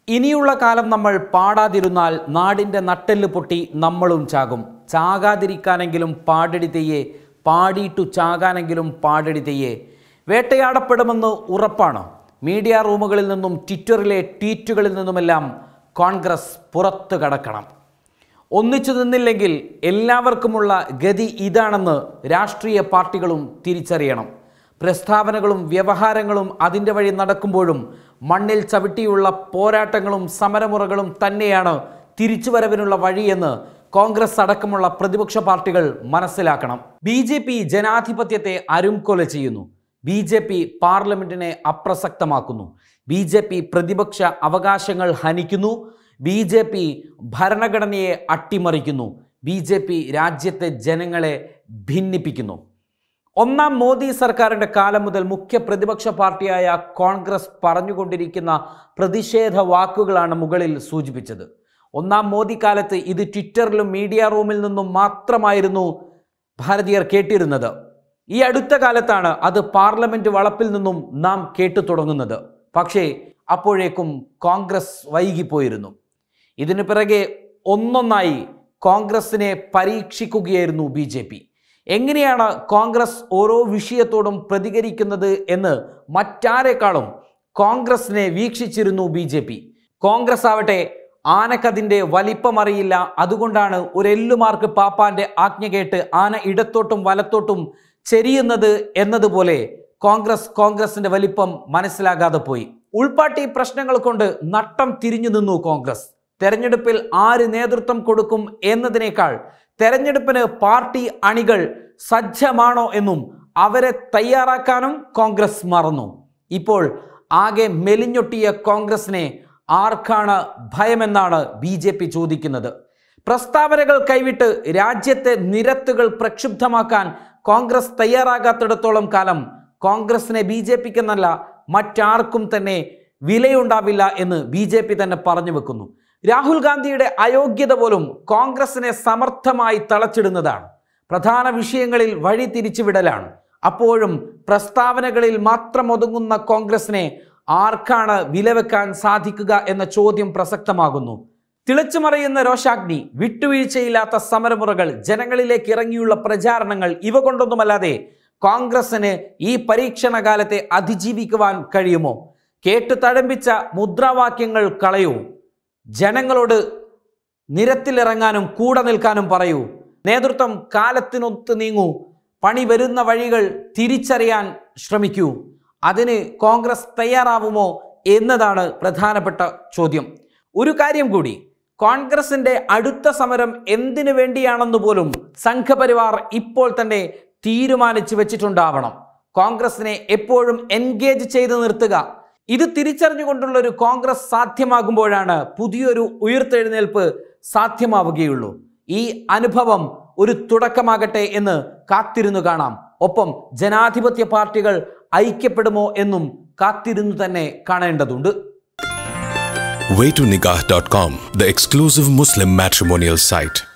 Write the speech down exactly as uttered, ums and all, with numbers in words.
ഇനിയുള്ള കാലം നമ്മൾ പാടാതിരുന്നാൽ നാടിൻ്റെ നട്ടെല്ല് പൊട്ടി നമ്മളും ചാകും. ചാകാതിരിക്കാനെങ്കിലും പാടടി തെയ്യേ, പാടിയിട്ടു ചാകാനെങ്കിലും പാടടി തെയ്യേ. വേട്ടയാടപ്പെടുമെന്ന് ഉറപ്പാണ്. മീഡിയ റൂമുകളിൽ നിന്നും ട്വിറ്ററിലെ ട്വീറ്റുകളിൽ നിന്നുമെല്ലാം കോൺഗ്രസ് പുറത്തു കടക്കണം. ഒന്നിച്ചു നിന്നില്ലെങ്കിൽ എല്ലാവർക്കുമുള്ള ഗതി ഇതാണെന്ന് രാഷ്ട്രീയ പാർട്ടികളും തിരിച്ചറിയണം. പ്രസ്താവനകളും വ്യവഹാരങ്ങളും അതിൻ്റെ വഴി നടക്കുമ്പോഴും മണ്ണിൽ ചവിട്ടിയുള്ള പോരാട്ടങ്ങളും സമരമുറകളും തന്നെയാണ് തിരിച്ചുവരവിനുള്ള വഴിയെന്ന് കോൺഗ്രസ് അടക്കമുള്ള പ്രതിപക്ഷ പാർട്ടികൾ മനസ്സിലാക്കണം. ബി ജെ പി ജനാധിപത്യത്തെ അരുംകൊല ചെയ്യുന്നു. ബി ജെ പി പാർലമെന്റിനെ അപ്രസക്തമാക്കുന്നു. ബി ജെ പി പ്രതിപക്ഷ അവകാശങ്ങൾ ഹനിക്കുന്നു. ബി ജെ പി ഭരണഘടനയെ അട്ടിമറിക്കുന്നു. ബി ജെ പി രാജ്യത്തെ ജനങ്ങളെ ഭിന്നിപ്പിക്കുന്നു. ഒന്നാം മോദി സർക്കാരിൻ്റെ കാലം മുതൽ മുഖ്യ പ്രതിപക്ഷ പാർട്ടിയായ കോൺഗ്രസ് പറഞ്ഞുകൊണ്ടിരിക്കുന്ന പ്രതിഷേധ വാക്കുകളാണ് മുകളിൽ സൂചിപ്പിച്ചത്. ഒന്നാം മോദി കാലത്ത് ഇത് ട്വിറ്ററിലും മീഡിയ റൂമിൽ നിന്നും മാത്രമായിരുന്നു ഭാരതീയർ കേട്ടിരുന്നത്. ഈ അടുത്ത കാലത്താണ് അത് പാർലമെന്റ് വളപ്പിൽ നിന്നും നാം കേട്ടു തുടങ്ങുന്നത്. പക്ഷേ അപ്പോഴേക്കും കോൺഗ്രസ് വൈകിപ്പോയിരുന്നു. ഇതിനു പിറകെ ഒന്നൊന്നായി കോൺഗ്രസിനെ പരീക്ഷിക്കുകയായിരുന്നു ബി ജെ പി. എങ്ങനെയാണ് കോൺഗ്രസ് ഓരോ വിഷയത്തോടും പ്രതികരിക്കുന്നത് എന്ന് മറ്റാരെക്കാളും കോൺഗ്രസിനെ വീക്ഷിച്ചിരുന്നു ബി ജെ പി. കോൺഗ്രസ് ആവട്ടെ ആനക്കതിൻ്റെ വലിപ്പമറിയില്ല, അതുകൊണ്ടാണ് ഒരു എല്ലുമാർക്ക് പാപ്പാന്റെ ആജ്ഞ കേട്ട് ആന ഇടത്തോട്ടും വലത്തോട്ടും ചെരിയുന്നത് എന്നതുപോലെ കോൺഗ്രസ് കോൺഗ്രസിന്റെ വലിപ്പം മനസ്സിലാകാതെ പോയി. ഉൾപ്പാട്ടി പ്രശ്നങ്ങൾ കൊണ്ട് നട്ടം തിരിഞ്ഞു നിന്നു കോൺഗ്രസ്. തെരഞ്ഞെടുപ്പിൽ ആര് നേതൃത്വം കൊടുക്കും എന്നതിനേക്കാൾ തെരഞ്ഞെടുപ്പിന് പാർട്ടി അണികൾ സജ്ജമാണോ എന്നും അവരെ തയ്യാറാക്കാനും കോൺഗ്രസ് മറന്നു. ഇപ്പോൾ ആകെ മെലിഞ്ഞൊട്ടിയ കോൺഗ്രസിനെ ആർക്കാണ് ഭയമെന്നാണ് ബി ജെ പി ചോദിക്കുന്നത്. പ്രസ്താവനകൾ കൈവിട്ട് രാജ്യത്തെ നിരത്തുകൾ പ്രക്ഷുബ്ധമാക്കാൻ കോൺഗ്രസ് തയ്യാറാകാത്തിടത്തോളം കാലം കോൺഗ്രസിനെ ബി ജെ പിക്കെന്നല്ല മറ്റാർക്കും തന്നെ വിലയുണ്ടാവില്ല എന്ന് ബി ജെ പി തന്നെ പറഞ്ഞു വെക്കുന്നു. രാഹുൽ ഗാന്ധിയുടെ അയോഗ്യത പോലും കോൺഗ്രസിനെ സമർത്ഥമായി തളച്ചിടുന്നതാണ്. പ്രധാന വിഷയങ്ങളിൽ വഴി തിരിച്ചുവിടലാണ്. അപ്പോഴും പ്രസ്താവനകളിൽ മാത്രം ഒതുങ്ങുന്ന കോൺഗ്രസിനെ ആർക്കാണ് വിലവെക്കാൻ സാധിക്കുക എന്ന ചോദ്യം പ്രസക്തമാകുന്നു. തിളച്ചുമറിയുന്ന രോഷാഗ്നി, വിട്ടുവീഴ്ചയില്ലാത്ത സമരമുറകൾ, ജനങ്ങളിലേക്ക് ഇറങ്ങിയുള്ള പ്രചാരണങ്ങൾ, ഇവ കൊണ്ടൊന്നുമല്ലാതെ കോൺഗ്രസിന് ഈ പരീക്ഷണ കാലത്തെ അതിജീവിക്കുവാൻ കഴിയുമോ? കേട്ടു തഴമ്പിച്ച മുദ്രാവാക്യങ്ങൾ കളയൂ. ജനങ്ങളോട് നിരത്തിലിറങ്ങാനും കൂടെ നിൽക്കാനും പറയൂ. നേതൃത്വം കാലത്തിനൊത്ത് നീങ്ങൂ. പണി വരുന്ന വഴികൾ തിരിച്ചറിയാൻ ശ്രമിക്കൂ. അതിന് കോൺഗ്രസ് തയ്യാറാവുമോ എന്നതാണ് പ്രധാനപ്പെട്ട ചോദ്യം. ഒരു കാര്യം കൂടി, കോൺഗ്രസിന്റെ അടുത്ത സമരം എന്തിനു വേണ്ടിയാണെന്ന് പോലും സംഘപരിവാർ ഇപ്പോൾ തന്നെ തീരുമാനിച്ചു വെച്ചിട്ടുണ്ടാവണം. കോൺഗ്രസിനെ എപ്പോഴും എൻഗേജ് ചെയ്ത് നിർത്തുക. ഇത് തിരിച്ചറിഞ്ഞുകൊണ്ടുള്ള ഒരു കോൺഗ്രസ് സാധ്യമാകുമ്പോഴാണ് പുതിയൊരു ഉയർത്തെഴുന്നേൽപ്പ് സാധ്യമാവുകയുള്ളൂ. ഈ അനുഭവം ഒരു തുടക്കമാകട്ടെ എന്ന് കാത്തിരുന്നു കാണാം. ഒപ്പം ജനാധിപത്യ പാർട്ടികൾ ഐക്യപ്പെടുമോ എന്നും കാത്തിരുന്നു തന്നെ കാണേണ്ടതുണ്ട്. way to nikah dot com, the exclusive Muslim matrimonial site.